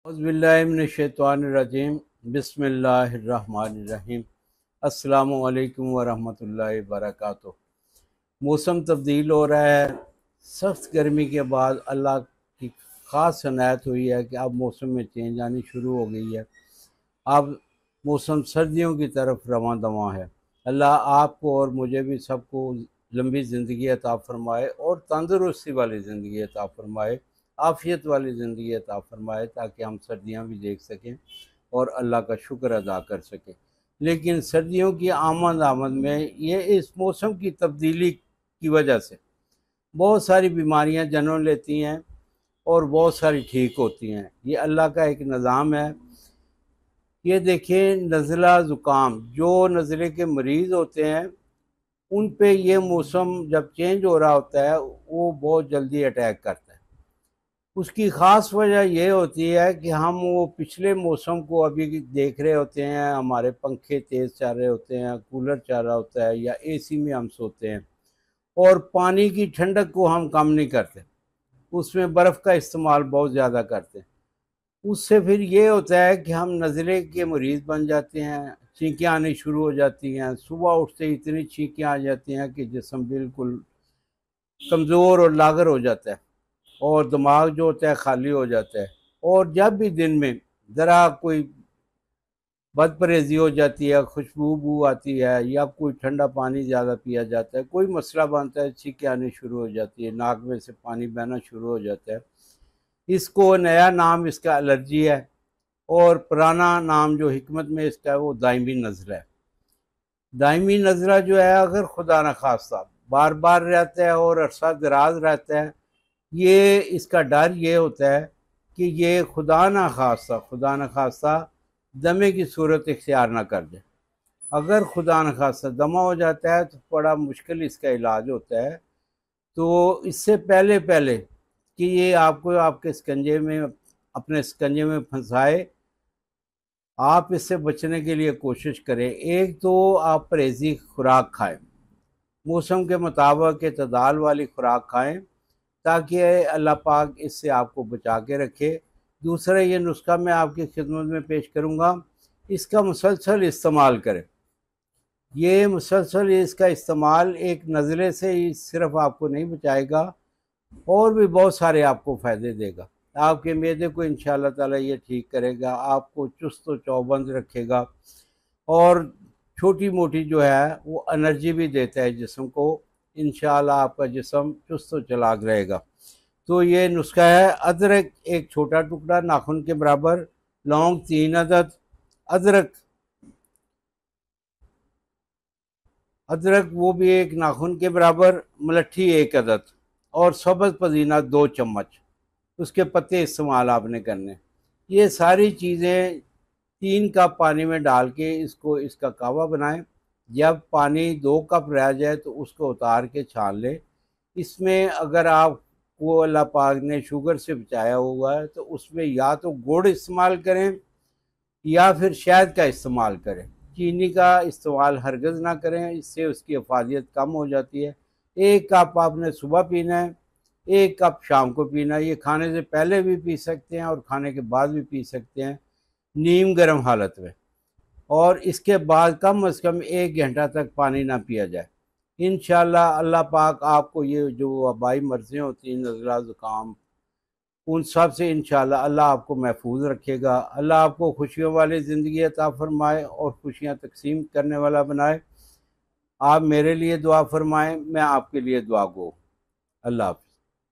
اعوذ باللہ من الشیطان الرجیم بسم اللہ الرحمن الرحیم۔ السلام علیکم ورحمۃ اللہ وبرکاتہ۔ موسم تبدیل ہو رہا ہے، سخت گرمی کے بعد اللہ کی خاص عنایت ہوئی ہے کہ اب موسم میں چینج آنی شروع ہو گئی ہے۔ اب موسم سردیوں کی طرف رواں دواں ہے۔ اللہ آپ کو اور مجھے بھی سب کو لمبی زندگی عطا فرمائے اور تندرستی والی زندگی عطا فرمائے، عافیت والی زندگی عطا فرمائے، تاکہ ہم سردیاں بھی دیکھ سکیں اور اللہ کا شکر ادا کر سکیں۔ لیکن سردیوں کی آمد میں یہ اس موسم کی تبدیلی کی وجہ سے بہت ساری بیماریاں جنم لیتی ہیں اور بہت ساری ٹھیک ہوتی ہیں۔ یہ اللہ کا ایک نظام ہے۔ یہ دیکھیں، نزلہ زکام، جو نزلے کے مریض ہوتے ہیں ان پہ یہ موسم جب چینج ہو رہا ہوتا ہے وہ بہت جلدی اٹیک کرتا ہے۔ اس کی خاص وجہ یہ ہوتی ہے کہ ہم وہ پچھلے موسم کو ابھی دیکھ رہے ہوتے ہیں، ہمارے پنکھے تیز چل رہے ہوتے ہیں، کولر چل رہا ہوتا ہے یا اے سی میں ہم سوتے ہیں، اور پانی کی ٹھنڈک کو ہم کم نہیں کرتے، اس میں برف کا استعمال بہت زیادہ کرتے ہیں۔ اس سے پھر یہ ہوتا ہے کہ ہم نزلے کے مریض بن جاتے ہیں، چھینکیاں آنی شروع ہو جاتی ہیں، صبح اٹھتے اتنی چھینکیاں آ جاتی ہیں کہ جسم بالکل کمزور اور لاغر ہو جاتا ہے، اور دماغ جو ہوتا ہے خالی ہو جاتا ہے، اور جب بھی دن میں ذرا کوئی بد پرہیزی ہو جاتی ہے، خوشبو بو آتی ہے، یا کوئی ٹھنڈا پانی زیادہ پیا جاتا ہے، کوئی مسئلہ بنتا ہے، چھینکیں آنی شروع ہو جاتی ہے، ناک میں سے پانی بہنا شروع ہو جاتا ہے۔ اس کو نیا نام اس کا الرجی ہے، اور پرانا نام جو حکمت میں اس کا ہے وہ دائمی نزلہ ہے۔ دائمی نزلہ جو ہے اگر خدا نخواستہ بار بار رہتا ہے اور عرصہ دراز رہتا ہے، یہ اس کا ڈر یہ ہوتا ہے کہ یہ خدا نخواستہ دمے کی صورت اختیار نہ کر دے۔ اگر خدا نخواستہ دمہ ہو جاتا ہے تو بڑا مشکل اس کا علاج ہوتا ہے۔ تو اس سے پہلے کہ یہ آپ کو آپ کے اپنے سکنجے میں پھنسائے، آپ اس سے بچنے کے لیے کوشش کریں۔ ایک تو آپ پرہیزی خوراک کھائیں، موسم کے مطابق اعتدال والی خوراک کھائیں، تاکہ اللہ پاک اس سے آپ کو بچا کے رکھے۔ دوسرا یہ نسخہ میں آپ کی خدمت میں پیش کروں گا، اس کا مسلسل استعمال کریں۔ یہ مسلسل اس کا استعمال ایک نزلے سے ہی صرف آپ کو نہیں بچائے گا، اور بھی بہت سارے آپ کو فائدے دے گا۔ آپ کے معدے کو انشاءاللہ تعالی یہ ٹھیک کرے گا، آپ کو چست و چوبند رکھے گا، اور چھوٹی موٹی جو ہے وہ انرجی بھی دیتا ہے جسم کو۔ انشاءاللہ آپ کا جسم چست و چلاک رہے گا۔ تو یہ نسخہ ہے: ادرک ایک چھوٹا ٹکڑا ناخن کے برابر، لونگ 3 عدد، ادرک وہ بھی ایک ناخن کے برابر، ملٹھی 1 عدد، اور سبز پودینہ 2 چمچ، اس کے پتے استعمال آپ نے کرنے۔ یہ ساری چیزیں 3 کپ پانی میں ڈال کے اس کا کہوہ بنائیں۔ جب پانی 2 کپ رہ جائے تو اس کو اتار کے چھان لیں۔ اس میں اگر آپ کو اللہ پاک نے شوگر سے بچایا ہوا ہے تو اس میں یا تو گڑ استعمال کریں یا پھر شہد کا استعمال کریں۔ چینی کا استعمال ہرگز نہ کریں، اس سے اس کی افادیت کم ہو جاتی ہے۔ 1 کپ آپ نے صبح پینا ہے، 1 کپ شام کو پینا ہے۔ یہ کھانے سے پہلے بھی پی سکتے ہیں اور کھانے کے بعد بھی پی سکتے ہیں، نیم گرم حالت میں، اور اس کے بعد کم از کم 1 گھنٹہ تک پانی نہ پیا جائے۔ انشاءاللہ اللہ پاک آپ کو یہ جو وبائی مرضیں ہوتی ہیں، نزلہ زکام، ان سب سے انشاءاللہ اللہ آپ کو محفوظ رکھے گا۔ اللہ آپ کو خوشیوں والی زندگی عطا فرمائے اور خوشیاں تقسیم کرنے والا بنائے۔ آپ میرے لیے دعا فرمائیں، میں آپ کے لیے دعا گو۔ اللہ حافظ۔